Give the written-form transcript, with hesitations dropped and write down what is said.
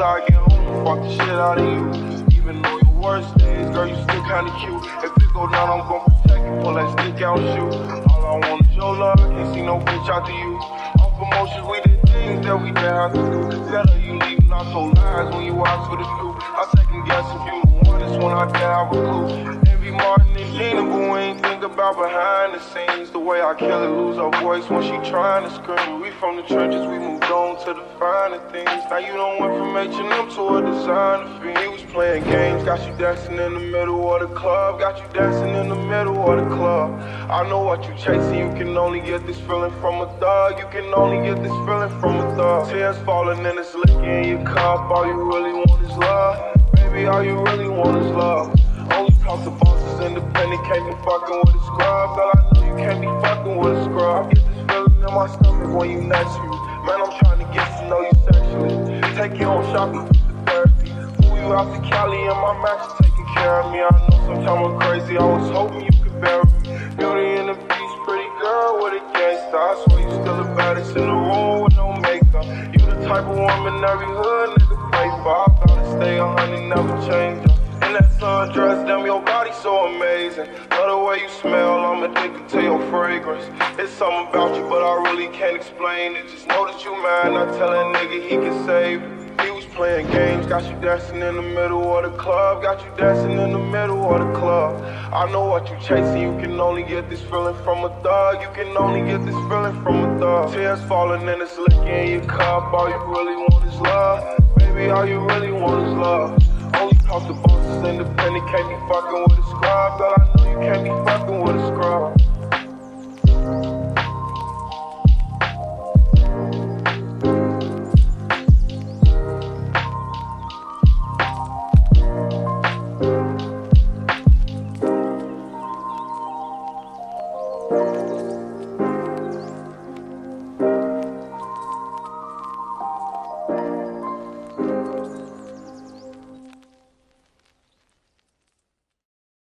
I get home, fuck the shit out of you. Even though your worst days, girl, you still kinda cute. If it go down, I'm gon' protect you, pull that stick out and shoot. All I want is your love, I can't see no bitch after you. Off emotions, we did things that we didn't have to do. Better you leaving, I told lies when you asked for the truth. I second guess if you the one, that's when I didn't have a clue. Envy Martin and Gina, but we ain't think about behind the scenes. The way I kill it, lose her voice when she trying to scream. We from the trenches, we moved on to the finer things. Now you done went from H&M to a designer fiend. He was playing games, got you dancing in the middle of the club. Got you dancing in the middle of the club. I know what you chasing, you can only get this feeling from a thug. You can only get this feeling from a thug. Tears falling and it's licking in your cup. All you really want is love. Baby, all you really want is love. Only talk to bosses, independent, can't be fucking with a scrub. Girl, I know you can't be fucking with a scrub. I get this feeling in my stomach when you next to me. Man, I'm trying to get to know you sexually. Take you on shopping to therapy. Move you out to Cali and my match is taking care of me. I know sometimes I'm crazy, I was hoping you could bear me. Beauty and the Beast, pretty girl with a gangsta. I swear you still the baddest in the room with no makeup. You the type of woman every hood nigga pray for. I gotta stay 100, never change up. In that sundress, damn, your body so amazing. Love the way you smell, I'm addicted to your fragrance. It's something about you, but I really can't explain it. Just know that you mine, I tell that nigga he can save it. He was playing games, got you dancing in the middle of the club. Got you dancing in the middle of the club. I know what you chasing, you can only get this feeling from a thug. You can only get this feeling from a thug. Tears falling and it's licking in your cup. All you really want is love. Baby, all you really want is love. Only talk to bosses, independent, can't be fucking with a